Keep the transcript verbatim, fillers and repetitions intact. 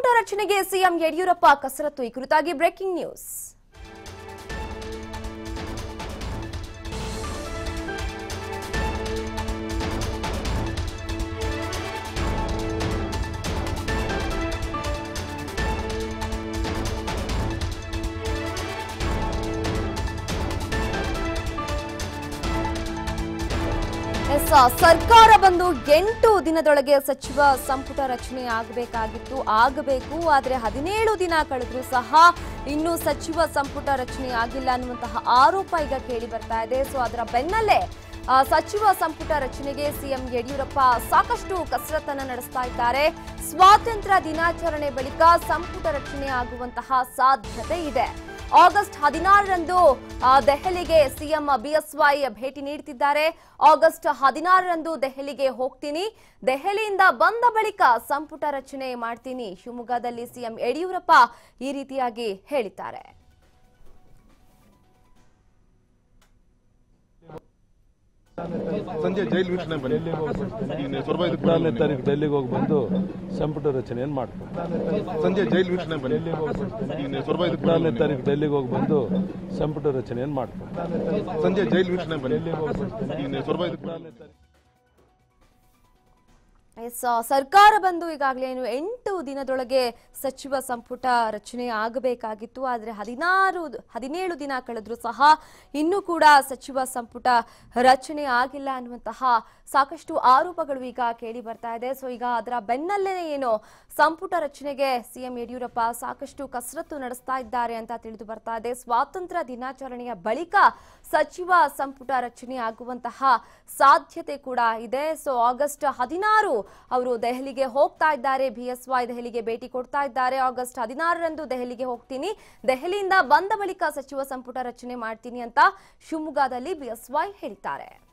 ರಚನೆಗೆ ಸಿಎಂ ಯಡಿಯೂರಪ್ಪ ಕಸರತ್ತು. ಈ ಕುರಿತಾಗಿ ಬ್ರೇಕಿಂಗ್ ನ್ಯೂಸ್. ಸರ್ಕಾರ ಬಂದು ಎಂಟು ದಿನದೊಳಗೆ ಸಚಿವ ಸಂಪುಟ ರಚನೆ ಆಗಬೇಕಾಗಿತ್ತು ಆಗಬೇಕು ಆದರೆ ಹದಿನೇಳು ದಿನ ಕಳೆದರೂ ಸಹ ಇನ್ನೂ ಸಚಿವ ಸಂಪುಟ ರಚನೆ ಆಗಿಲ್ಲ ಅನ್ನುವಂತಹ ಆರೋಪ ಈಗ ಕೇಳಿ ಬರ್ತಾ ಇದೆ. ಸೊ ಅದರ ಬೆನ್ನಲ್ಲೇ ಸಚಿವ ಸಂಪುಟ ರಚನೆಗೆ ಸಿಎಂ ಯಡಿಯೂರಪ್ಪ ಸಾಕಷ್ಟು ಕಸರತ್ತನ್ನು ನಡೆಸ್ತಾ ಇದ್ದಾರೆ. ಸ್ವಾತಂತ್ರ್ಯ ದಿನಾಚರಣೆ ಬಳಿಕ ಸಂಪುಟ ರಚನೆ ಆಗುವಂತಹ ಸಾಧ್ಯತೆ ಇದೆ. ಆಗಸ್ಟ್ ಹದಿನಾರರಂದು ದೆಹಲಿಗೆ ಸಿಎಂ ಬಿಎಸ್ವೈ ಭೇಟಿ ನೀಡುತ್ತಿದ್ದಾರೆ. ಆಗಸ್ಟ್ ಹದಿನಾರರಂದು ದೆಹಲಿಗೆ ಹೋಗ್ತೀನಿ, ದೆಹಲಿಯಿಂದ ಬಂದ ಬಳಿಕ ಸಂಪುಟ ರಚನೆ ಮಾಡ್ತೀನಿ, ಶಿವಮೊಗ್ಗದಲ್ಲಿ ಸಿಎಂ ಯಡಿಯೂರಪ್ಪ ಈ ರೀತಿಯಾಗಿ ಹೇಳಿದ್ದಾರೆ. ಸಂಜೆ ಜೈಲು ವೀಕ್ಷಣೆ ಹದಿನಾರನೇ ತಾರೀಕು ಡೆಲ್ಲಿಗೆ ಹೋಗಿ ಬಂದು ಸಂಪುಟ ರಚನೆಯನ್ನು ಮಾಡ್ತಾರೆ. ಸಂಜೆ ಜೈಲು ವೀಕ್ಷಣೆ ಹದಿನಾರನೇ ತಾರೀಕು ಡೆಲ್ಲಿಗೆ ಹೋಗಿ ಬಂದು ಸಂಪುಟ ರಚನೆಯನ್ನು ಮಾಡ್ತಾರೆ. ಸಂಜೆ ಜೈಲು ವೀಕ್ಷಣೆ ಸರ್ಕಾರ ಬಂದು ಈಗಾಗಲೇ ಎಂಟು ದಿನದೊಳಗೆ ಸಚಿವ ಸಂಪುಟ ರಚನೆ ಆಗಬೇಕಾಗಿತ್ತು ಆದರೆ ಹದಿನಾರು ಹದಿನೇಳು ದಿನ ಕಳೆದರೂ ಸಹ ಇನ್ನೂ ಕೂಡ ಸಚಿವ ಸಂಪುಟ ರಚನೆ ಆಗಿಲ್ಲ ಅನ್ನುವಂತಹ ಸಾಕಷ್ಟು ಆರೋಪಗಳು ಈಗ ಕೇಳಿ ಬರ್ತಾ ಇದೆ. ಸೊ ಈಗ ಅದರ ಬೆನ್ನಲ್ಲೇ ಏನು ಸಂಪುಟ ರಚನೆಗೆ ಸಿಎಂ ಯಡಿಯೂರಪ್ಪ ಸಾಕಷ್ಟು ಕಸರತ್ತು ನಡೆಸ್ತಾ ಇದ್ದಾರೆ ಅಂತ ತಿಳಿದು ಬರ್ತಾ ಇದೆ. ಸ್ವಾತಂತ್ರ್ಯ ದಿನಾಚರಣೆಯ ಬಳಿಕ ಸಚಿವ ಸಂಪುಟ ರಚನೆ ಆಗುವಂತಹ ಸಾಧ್ಯತೆ ಕೂಡ ಇದೆ. ಸೊ ಆಗಸ್ಟ್ ಹದಿನಾರು ಅವರು ದೆಹಲಿಗೆ ಹೋಗ್ತಾ ಇದ್ದಾರೆ. ಬಿಎಸ್ವೈ ದೆಹಲಿಗೆ ಭೇಟಿ ಕೊಡ್ತಾ ಇದ್ದಾರೆ. ಆಗಸ್ಟ್ ಹದಿನಾರರಂದು ದೆಹಲಿಗೆ ಹೋಗ್ತೀನಿ, ದೆಹಲಿಯಿಂದ ಬಂದ ಬಳಿಕ ಸಚಿವ ಸಂಪುಟ ರಚನೆ ಮಾಡ್ತೀನಿ ಅಂತ ಶಿವಮೊಗ್ಗದಲ್ಲಿ ಬಿಎಸ್ವೈ ಹೇಳಿದ್ದಾರೆ.